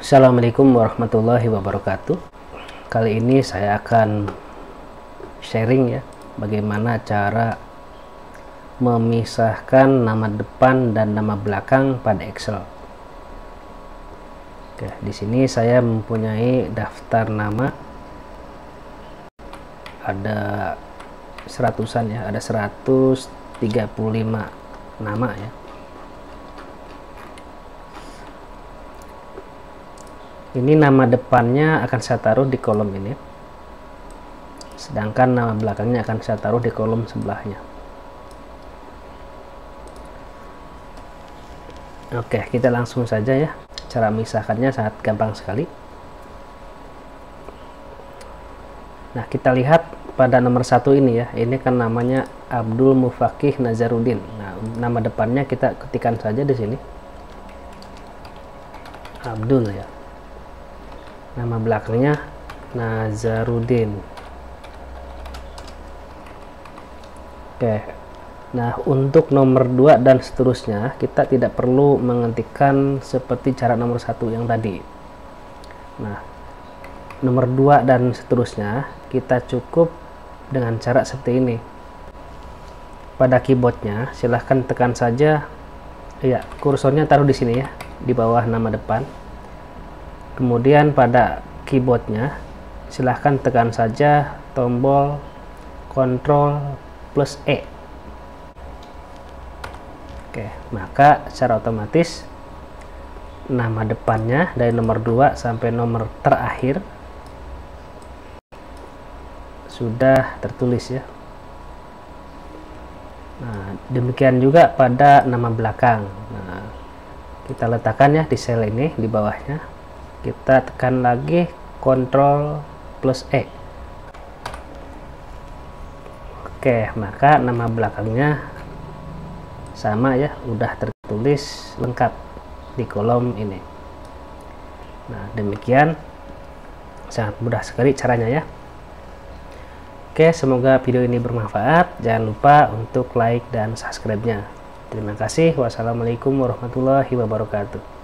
Assalamualaikum warahmatullahi wabarakatuh. Kali ini saya akan sharing ya, bagaimana cara memisahkan nama depan dan nama belakang pada Excel. Oke, di sini saya mempunyai daftar nama, ada seratusan ya, ada 135 nama ya. Ini nama depannya akan saya taruh di kolom ini, sedangkan nama belakangnya akan saya taruh di kolom sebelahnya. Oke, kita langsung saja ya. Cara memisahkannya sangat gampang sekali. Nah, kita lihat pada nomor 1 ini ya, ini kan namanya Abdul Mufakih Nazarudin. Nah, nama depannya kita ketikkan saja di sini, Abdul ya. Nama belakangnya Nazarudin. Oke. Nah, untuk nomor 2 dan seterusnya kita tidak perlu mengetikkan seperti cara nomor 1 yang tadi. Nah, nomor 2 dan seterusnya kita cukup dengan cara seperti ini. Pada keyboardnya silahkan tekan saja ya, kursornya taruh di sini ya, di bawah nama depan. Kemudian pada keyboardnya silahkan tekan saja tombol Ctrl plus E. Oke, maka secara otomatis nama depannya dari nomor 2 sampai nomor terakhir sudah tertulis ya. Nah, demikian juga pada nama belakang. Nah, kita letakkan ya di sel ini di bawahnya. Kita tekan lagi Ctrl plus E. Oke, maka nama belakangnya sama ya, udah tertulis lengkap di kolom ini. Nah, demikian, sangat mudah sekali caranya ya. Oke, semoga video ini bermanfaat. Jangan lupa untuk like dan subscribe-nya. Terima kasih. Wassalamualaikum warahmatullahi wabarakatuh.